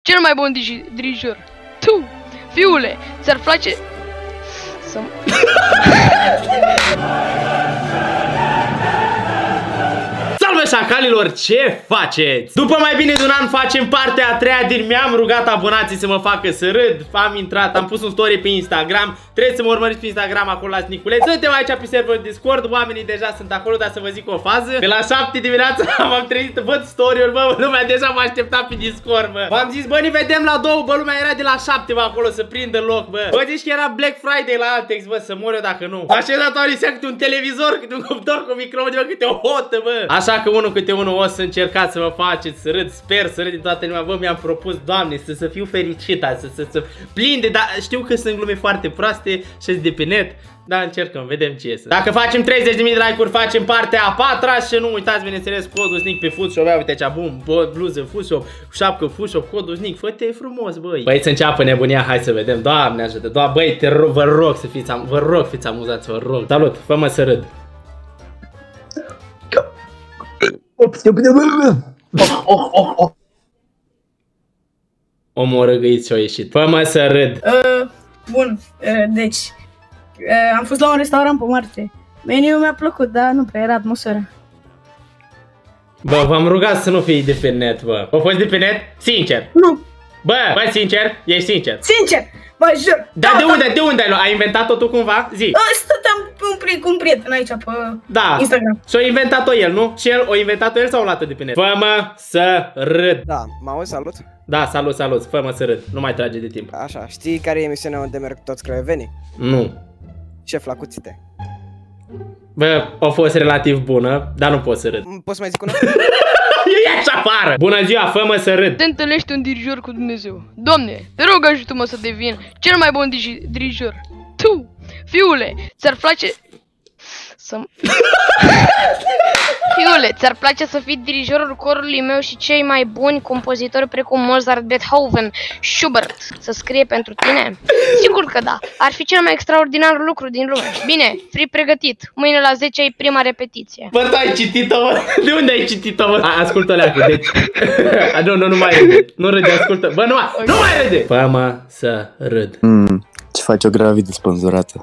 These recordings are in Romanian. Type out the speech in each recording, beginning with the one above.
cel mai bun dirijor. Tu, fiule, ți-ar place să... Salve șacalilor, ce faceți? După mai bine de un an facem partea a treia din Mi-am rugat abonații să mă facă să râd. Am intrat, am pus un story pe Instagram. Trebuie să mă urmăriți pe Instagram, acolo la Niculeț. Suntem aici pe serverul Discord, oamenii deja sunt acolo, dar să vă zic o fază. Pe la 7 dimineața m-am trezit, văd story-uri, bă, lumea deja m-a așteptat pe Discord, bă. V-am zis, bă, ne vedem la 2, bă, lumea era de la 7, bă, acolo să prindă loc, bă. Bă, zici că era Black Friday la Altex, bă, să mor eu dacă nu. Așezat oarisea câte un televizor, câte un cuptor cu microunde, bă, câte o hotă, bă. Așa că unul câte unul o să încercați să vă faceți să râd, sper să râd din toată lumea. Bă, mi-am propus, Doamne, să fiu fericit, să plin de, dar știu că sunt glume foarte proaste și de pe net, dar încercăm, vedem ce iese. Dacă facem 30.000 de like-uri, facem partea a patra și nu uitați, bineînțeles, codul SNIC pe Foodshop. Ia uite aici, bum, bluză Foodshop, șapcă Foodshop, codul SNIC, fă-te frumos, băi. Băi, să înceapă nebunia, hai să vedem, Doamne ajută, băi, vă rog să fiți, vă rog, fiți amuzați, vă rog. Salut, fă-mă să râd. Omul răgăit și-a ieșit. Fă-mă să râd. Bun, deci am fost la un restaurant pe Marte. Meniul mi-a plăcut, dar nu prea era atmosfera. Bă, v-am rugat să nu fii de pe net, bă. A fost de pe net? Sincer. Nu. Bă, sincer? Ești sincer? Sincer, bă, jur. Dar de unde ai luat? Ai inventat-o tu cumva? Zi. Stăteam cu un prieten aici pe Instagram. Și-a inventat-o el, nu? Și el, o inventat-o el sau o luat-o de pe net? Fă-mă să râd. Da, mă auzi, salut? Da, salut, fă-mă să râd. Nu mai trage de timp. Așa, știi care e emisiunea unde merg toți craiovenii? Nu. Șef la cuțite. Bă, a fost relativ bună, dar nu pot să râd. Poți să mai zic una? E așa afară! Bună ziua, fă-mă să râd. Te întâlnești un dirijor cu Dumnezeu. Doamne, te rog ajută-mă să devin cel mai bun dirijor. Tu, fiule, ți-ar place să... Fiule, ți-ar place să fii dirijorul corului meu și cei mai buni compozitori precum Mozart, Beethoven, Schubert să scrie pentru tine? Sigur că da, ar fi cel mai extraordinar lucru din lume. Bine, fii pregătit, mâine la 10 ai prima repetiție. Bă, tu ai citit-o, mă? De unde ai citit-o, mă? Ascultă-o leacă, deci... Nu mai râde, nu râde, ascultă. Bă, nu mai râde! Fă-mă să râd. Ce face o gravidă spânzurată?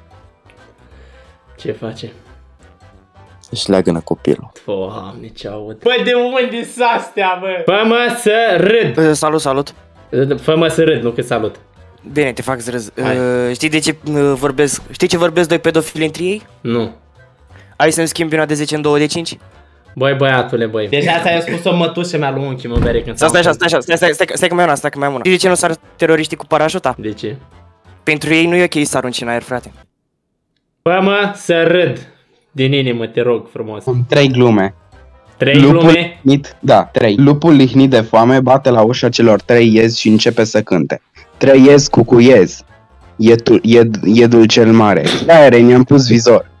Ce face? Își leagănă copilul. Doamne, ce aud. Bă, de unde s astea, bă? Fă-mă să râd. Salut. Fă-mă să râd, nu că salut. Bine, te fac să râzi. Știi de ce vorbesc? Știi ce vorbesc doi pedofili între ei? Nu. Hai să-mi schimbi una de 10 în 2 de 5? Băi, băiatule, băi. Deci asta i-a spus o mătușă mea lui unchi, mă bere când stai că mai am una. Știi de ce nu sar teroriștii cu parașuta? De ce? Pentru ei nu e ok să arunci în aer, frate. Fă-mă să râd. Din inimă, te rog frumos. 3 glume. 3 glume? Da, 3. Lupul lihnit de foame bate la ușa celor 3 iezi și începe să cânte. 3 iezi cucuiez. Iedul cel mare. Da, mi-am pus vizor.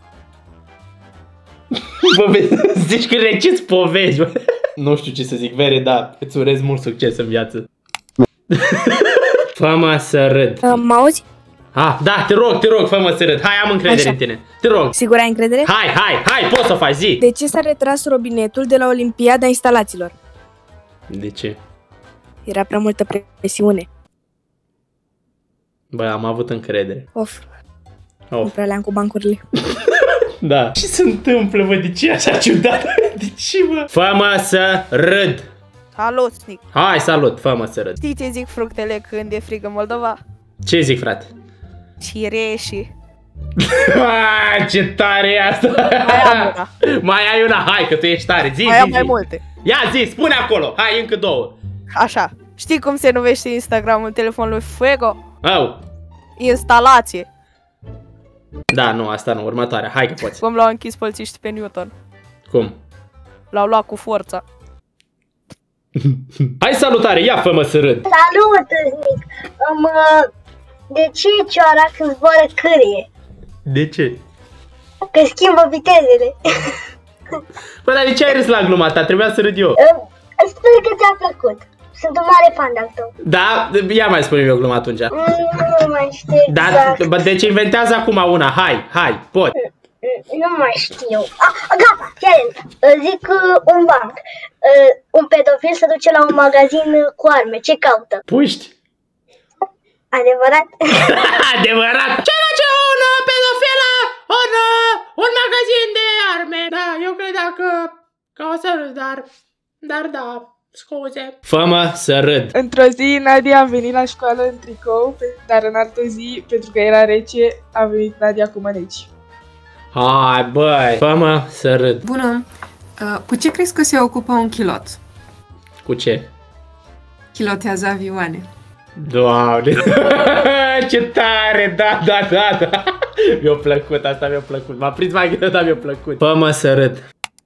Bă, zici că reciți povești, bă. Nu știu ce să zic, Vere, da, îți urez mult succes în viață. Fă-mă să râd. Mă auzi? Da, te rog, fă-mă să râd. Hai, am încredere în tine. Te rog. Sigur ai încredere? Hai, poți să o faci, zi. De ce s-a retras robinetul de la Olimpiada Instalațiilor? De ce? Era prea multă presiune. Bă, am avut încredere. Nu prea le-am cu bancurile. Da. Ce se întâmplă, bă? De ce e așa ciudat? De ce, bă? Fă-mă să râd. Salut, Snic. Hai, salut, fă-mă să râd. Știi ce zic fructele când e frig în Moldova? Ce zic, frate? Cireșii. Ce tare e asta! Mai ai una, hai că tu ești tare, zi, Mai am mai multe. Ia zi, spune acolo, hai încă 2. Așa, știi cum se numește Instagramul telefonului Fuego? Instalație. Da, nu, asta nu, următoarea, hai că poți. Cum l-au închis polițiștii pe Newton? Cum? L-au luat cu forța. Hai, salutare, ia fă-mă să râd. Salut, Snic. De ce cioara când zboară cârie? De ce? Că schimbă vitezele. Bă, dar de ce ai râs la gluma ta? Trebuia să râd eu. Sper că ți-a plăcut. Sunt un mare fan de-al tău. Da? Ia mai spune-mi o glumă atunci. Nu mai știu exact. Deci inventează acum una, hai, pot. Nu mai știu. Gata, fiarent. Zic un banc. Un pedofil se duce la un magazin cu arme. Ce caută? Puști. Adevărat? Adevărat. Ce face un pedofil? Un magazin de arme. Da, eu credeam că o să râd, dar da, scuze. Fă-mă să râd. Într-o zi, Nadia a venit la școală în tricou, dar în altă zi, pentru că era rece, a venit Nadia cu mâneci. Hai, băi, fă-mă să râd. Bună, cu ce crezi că se ocupă un chilot? Cu ce? Chilotează avioane. Doamne, ce tare, da. Mi-a plăcut, asta mi-a plăcut. M-a prins mai greu, dar mi-a plăcut. Fă-mă să râd.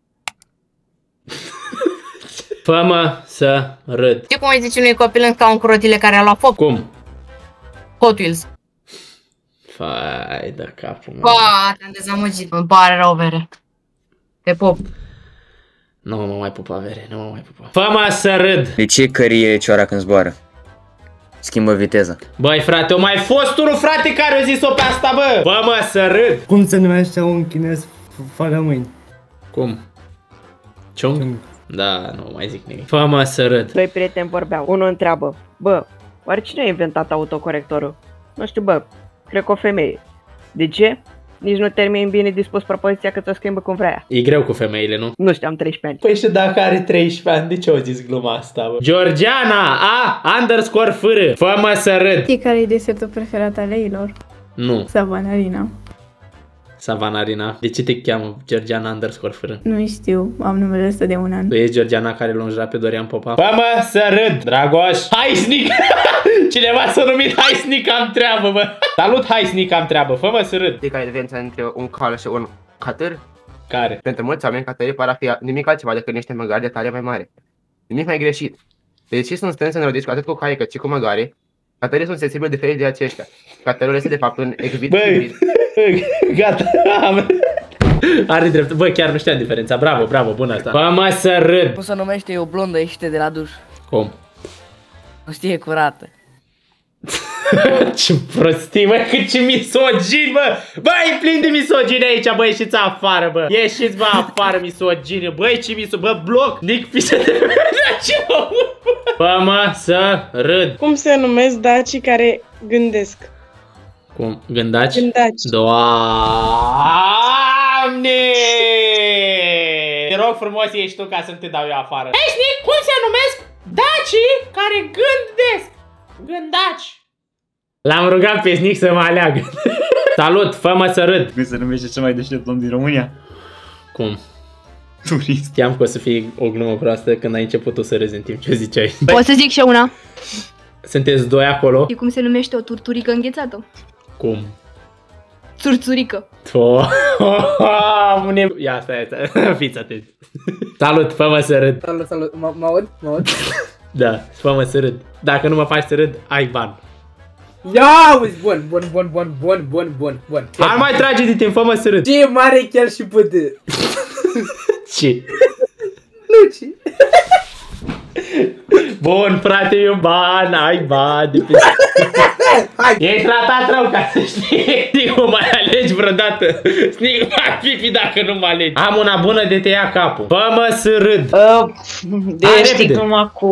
Fă-mă să râd. Ce cum îi zici unui copil în scaun cu rotile care a luat foc? Cum? Hot Wheels. Fai de capul meu. Ba, te-am dezamăgit. Îmi pare rău, Vere. Te pup. Nu mă mai pupa, Vere, nu mă mai pupa. Fă-mă să râd. De ce cărie cioara când zboară? Schimbă viteza. Băi, frate, o mai fost unul, frate, care a zis-o pe asta, bă. Fă-mă să râd. Cum se numește un chinez fără mâini? Cum? Ciung? Da, nu mai zic nimic. Fă-mă să râd. Doi prieteni vorbeau. Unul întreabă: bă, oare cine a inventat autocorectorul? Nu știu, bă, cred că o femeie. De ce? Nici nu termin bine dispus propoziția că ți-o schimbă cum vrea. E greu cu femeile, nu? Nu știu, am 13 ani. Păi și dacă are 13 ani, de ce au zis gluma asta, bă? Georgiana, _fr. Fă-mă să râd. Știi care e desertul preferat al leilor? Nu. Savanarina. Savanarina. De ce te cheamă Georgiana _fr? Nu știu, am numele ăsta de un an. Tu ești Georgiana care l-a înjurat pe Dorian Popa? Fă-mă să râd, Dragoș. Hai, Snic! Cineva s-a numit Hai, Snic, am treabă, bă. Salut, Hai, Snic, am treabă. Fă-mă să râd. Știi care e diferența între un cal și un catâr? Care? Pentru mulți oameni, catârii par a fi nimic altceva decât niște măgari de talie mai mare. Nimic mai greșit. Deși sunt strânse înrodiți atât cu caii cât și cu măgari, catării sunt sensibili diferit de aceștia. Catărul este de fapt un exhibit. Băi, gata. Are drept. Bă, chiar nu știam diferența. Bravo, bravo, bună asta. Fă-mă să râd. Cum se numește o blondă ieșită de la duș? Cum? O știe curată. Ce prostii, bă, cât ce misogini, bă. Bă, e plin de misogini aici, bă, ieșiți afară, bă. Ieșiți, bă, afară, misogini. Băi, ce misogini, bă, bloc. Nick, fișă de ce mă. Fă-mă să râd. Cum se numesc dacii care gândesc? Cum? Gândaci? Gândaci. Doamne! Te rog frumos, ești tu ca să te dau eu afară. Hei, Snic, cum se numesc dacii care gândesc? Gândaci. L-am rugat pe Snic să mă aleagă. Salut, fă-mă să râd. Cum se numește cel mai deștept om din România? Cum? Turist. Știam că o să fie o glumă proastă când ai început tu să râzi în timp ce ziceai. Pot să zic și eu una? Sunteți doi acolo? Și cum se numește o turturică înghețată? Cum? Țurțurică. Ia, stai, fiți atenți. Salut, fă-mă să râd. Salut, mă aud? Da, fă-mă să râd. Dacă nu mă faci să râd, ai ban. Ia uzi, bun. Hai mai trage de timp, fă-mă să râd. Ce mare chiar și pute. Ce? Nu, ce? Bun, frate, eu ban, ai ban de pe... Ești tratat rău, ca să știi. Snic, mă mai alegi vreodată. Snic, mai pipi dacă nu mă alegi. Am una bună de te ia capul. Fă-mă să râd. Știi numai cu...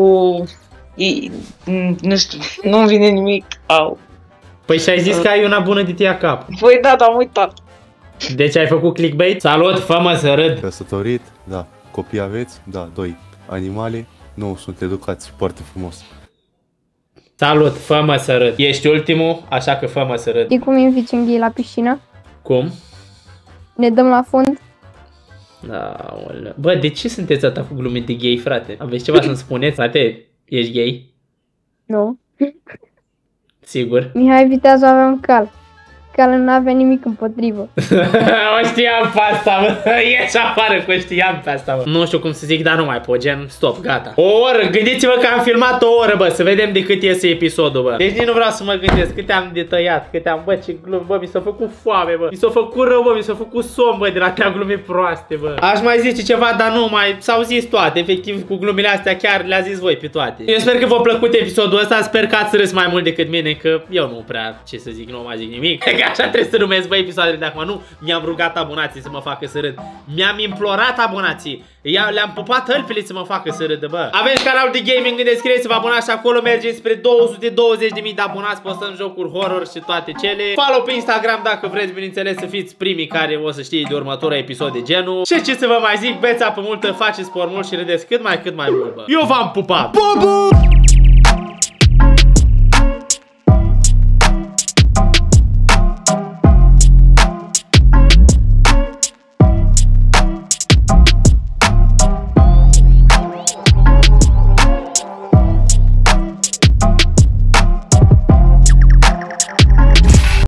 Nu știu, nu-mi vine nimic. Au. Păi și ai zis că ai una bună de te ia capul. Păi da, am uitat. Deci ai făcut clickbait? Salut, fă-mă să râd. Căsătorit, da. Copii aveți? Da, 2. Animale? Nu, sunt educați foarte frumos. Salut, fă-mă să râd. Ești ultimul, așa că fă-mă să râd. Știi cum inviți un ghei la piscină? Cum? Ne dăm la fund? Da, bă, de ce sunteți atât cu glume de gay, frate? Aveți ceva să-mi spuneți? Frate, ești gay? Nu. Sigur? Mihai Viteazu avea un cal. Calul nu avea nimic împotrivă. O știam pe asta, bă. Ieși afară că o știam pe asta, bă. Nu știu cum să zic, dar nu mai pot, gen, stop, gata. O oră, gândiți-vă că am filmat o oră, bă, să vedem de cât iese episodul, bă. Deci nici nu vreau să mă gândesc câte am de tăiat, câte am, bă, ce glum, bă, mi s-a făcut foame, bă. Mi s-a făcut rău, bă, mi s-a făcut somn, bă, de la atâtea glume proaste, bă. Aș mai zice ceva, dar nu mai, s-au zis toate, efectiv, cu glumele astea chiar le-a zis voi pe toate. Eu sper că v-a plăcut episodul ăsta, sper că ați râs mai mult decât mine, că eu nu prea, ce să zic, nu mai zic nimic. că așa trebuie să numesc, bă, episoadele de acum. Nu, mi-am rugat abonații să mă facă să râd. Mi-am implorat abonații. Le-am pupat hălpile să mă facă să râdă, bă. Avem și canalul de gaming în descriere, să vă abonați și acolo. Mergem spre 220.000 de abonați. Postăm jocuri horror și toate cele. Follow pe Instagram dacă vreți, bineînțeles, să fiți primii care o să știe de următorul episod de genul. Și ce să vă mai zic, beți apă multă, faceți sport mult și râdeți cât mai mult, bă. Eu v-am pupat.